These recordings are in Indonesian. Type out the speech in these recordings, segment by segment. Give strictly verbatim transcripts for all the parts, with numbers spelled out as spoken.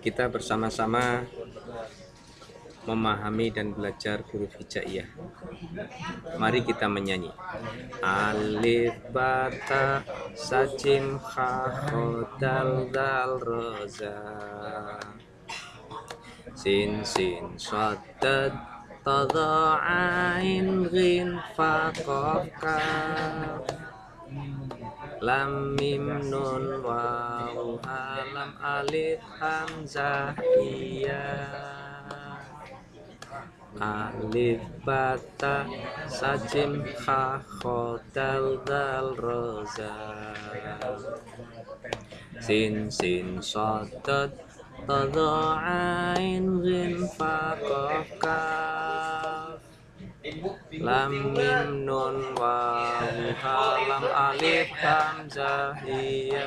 kita bersama-sama memahami dan belajar huruf hijaiyah. Mari kita menyanyi. Alif bata sajim kha kha dal dal ra za. Sin sin shad dad ta dha ain ghin fa qaf kaf. Lam mim nun waw ha lam alif hamzah iya. Alif bata sajim kha kha dal dal ra za. Sin sin shad dad ta dha ain ghin fa qaf kaf. Lam mim nun waw ha lam alif hamzah iya.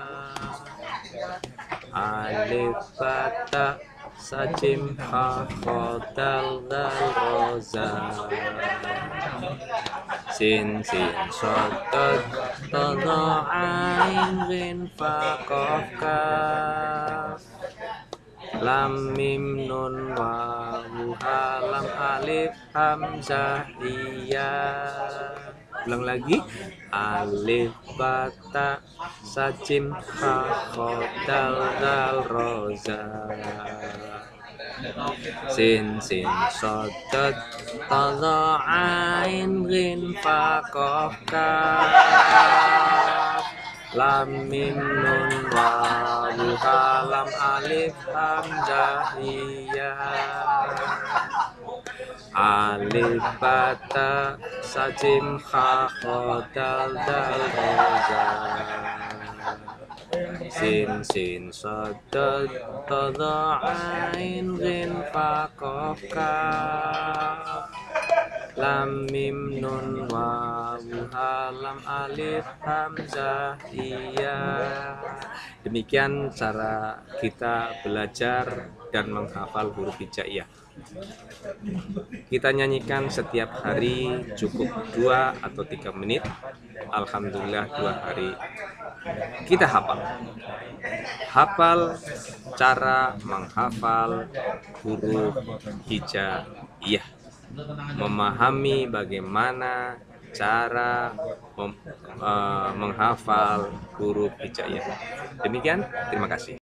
Alif bata sajim kha kha dal dal ra za. Sin sin shad dad ta dha ain ghin fa qaf kaf. Lam mim nun waw ha lam alif hamzah iya. Ulang lagi. Alif bata sajim kha kha dal dal ra za. Sin sin shad dad ta dha ain ghin fa qaf kaf. Lam mim nun waw ha lam alif hamzah iya. Alif bata sajim kha kha dal dal ra za. Sin sin shad dad ta dha ain ghin fa qaf kaf. Lam mim nun waw ha lam alif hamzah iya. Demikian cara kita belajar dan menghafal huruf hijaiyah. Kita nyanyikan setiap hari cukup dua atau tiga menit. Alhamdulillah dua hari kita hafal. Hafal cara menghafal huruf hijaiyah. Memahami bagaimana cara mem, uh, menghafal huruf hijaiyah. Demikian, terima kasih.